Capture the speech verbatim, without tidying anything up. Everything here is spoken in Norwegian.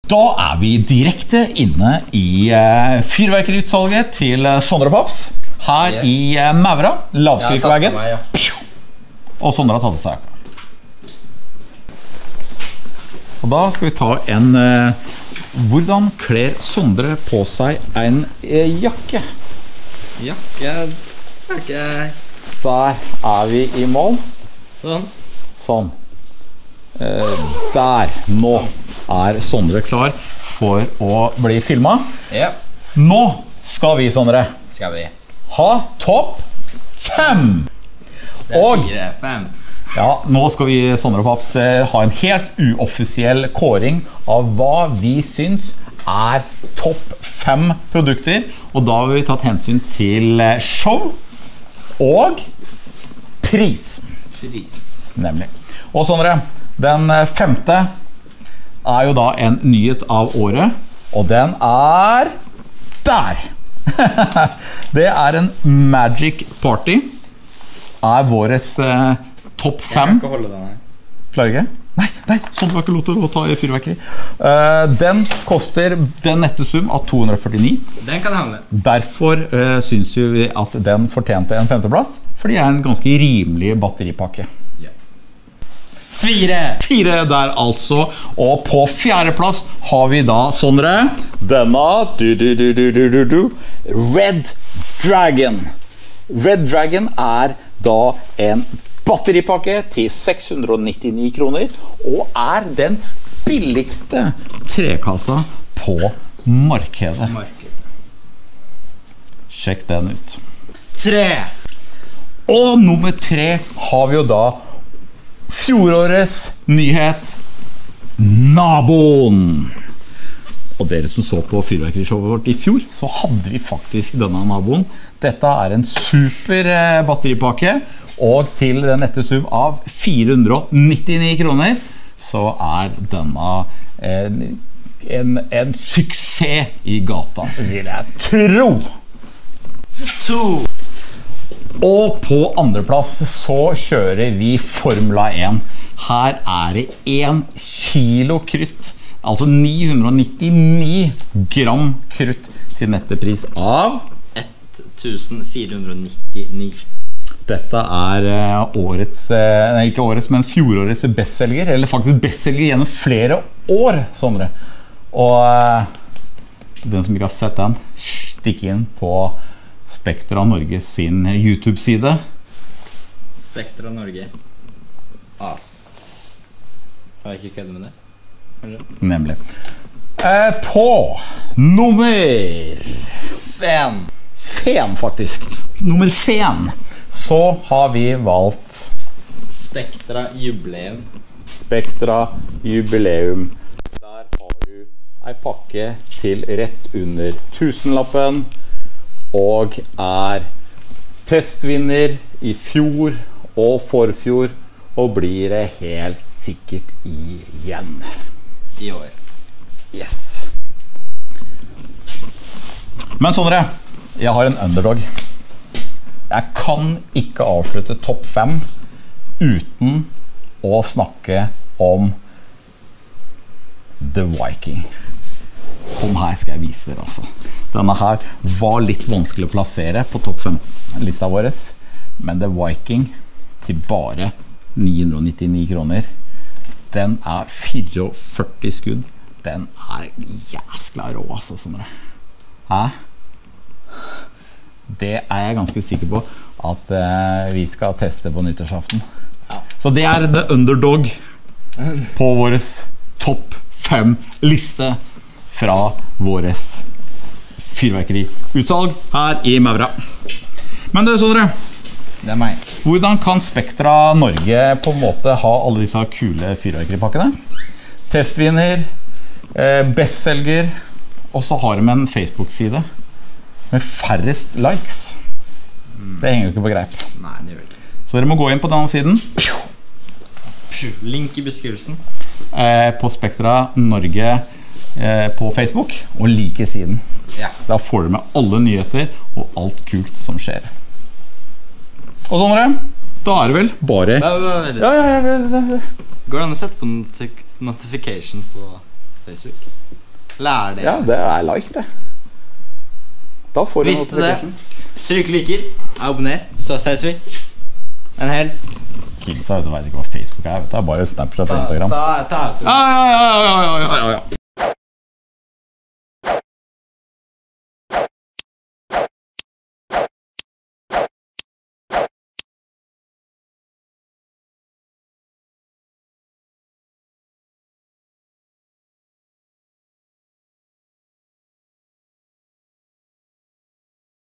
Da er vi direkte inne i uh, fyrverkeriutsalget til Sondre Paps her yeah. i uh, Maura, Lavskrikveggen. Ja, ja. Og Sondre har tatt det seg. Og da skal vi ta en uh, hvordan kler Sondre på seg en uh, jakke? Jakke, jakke. Der er vi i mål. Sånn. Sånn. Uh, der. Nå er Sondre klar for å bli filmet. Ja. Nå skal vi, Sondre, skal vi ha topp fem. Det er og, fire, fem. Ja, nå skal vi, Sondre og Paps, ha en helt uoffisiell kåring av hva vi syns er topp fem produkter. Og da har vi tatt hensyn til show og pris. Pris. Nemlig. Og Sondre, den femte er jo da en nyhet av året, og den er der. Det er en Magic Party. Er våres eh, topp fem. Jeg kan ikke holde den her. Klarer ikke? Nei, nei, sånn var ikke lov til å ta i fyrverkeri. Uh, den koster den nette sum av to hundre og førtini. Den kan handle. Derfor uh, synes vi at den fortjente en femteplass, for det er en ganske rimelig batteripakke. Fire. Fire der altså. Og på fjerdeplass har vi da, Sondre, denne du, du, du, du, du, du, Red Dragon. Red Dragon er da en batteripakke til seks hundre og nittini kroner, og er den billigste trekassa på markedet. Markedet. Sjekk den ut. Tre. Og nummer tre har vi jo da fjorårets nyhet, naboen. Og dere som så på fyrverkerishowet vårt i fjor, så hadde vi faktisk denne naboen. Dette er en super batteripakke, og til den nette sum av fire hundre og nittini kroner, så er denne en, en, en suksess i gata, vil jeg tro. To. Og på andreplass så kjører vi Formula én. Her er det en kilo krutt, altså ni hundre og nittini gram krutt til nettepris av tusen fire hundre og nittini. Dette er årets, nei ikke årets, men fjorårets bestselger, eller faktisk bestselger gjennom flere år, Sondre. Og den som ikke har sett den, stikk inn på Spektra Norge sin YouTube-side. Spektra Norge. As. Har jeg ikke køddet med det? Nemlig. Eh, på nummer Fem. Fem, faktisk. Nummer fem. Så har vi valgt Spektra Jubileum. Spektra Jubileum. Der har du en pakke til rett under tusenlappen, og er testvinner i fjor og forfjor, og blir det helt sikkert igjen. I år. Yes. Men Sondre, jeg har en underdog. Jeg kan ikke avslutte topp fem uten å snakke om The Viking. Kom her, skal jeg vise dere altså. Denne her var litt vanskelig å plassere på topp fem lista vår, men The Viking til bare ni hundre og nittini kroner, den er førtifire skudd. Den er jæskla rå altså, Sondre. Hæ? Det er jeg ganske sikker på at uh, vi skal teste på nyttårsaften. Ja. Så det er The Underdog på våres topp fem liste fra våres fyrverkeriutsalg her i Maura. Men du, Sondre, det er meg. Hvordan kan Spektra Norge på en måte ha alle disse kule fyrverkeripakkene? Testvinner, eh, bestselger, og så har de en Facebook-side med færrest likes. Mm. Det henger jo ikke på greip. Nei, det gjør ikke. Så dere må gå inn på denne siden. Link i beskrivelsen. Eh, på Spektra Norge eh, på Facebook, og like siden. Ja. Da får du med alle nyheter og alt kult som skjer. Og Sondre, da er det vel bare... Ja, ja, ja, ja, ja, ja, ja. Går det an å sette på notification på Facebook. Lær det. Ja, det er like det. Da får du Visste det. notification. Trykk liker, abonner, så ses vi. En helt... Kilsa, vet du vet ikke hva Facebook er, vet du. Det er bare Snapchat og Instagram. Da, da, da. Ja, ja, ja, ja, ja, ja, ja, ja.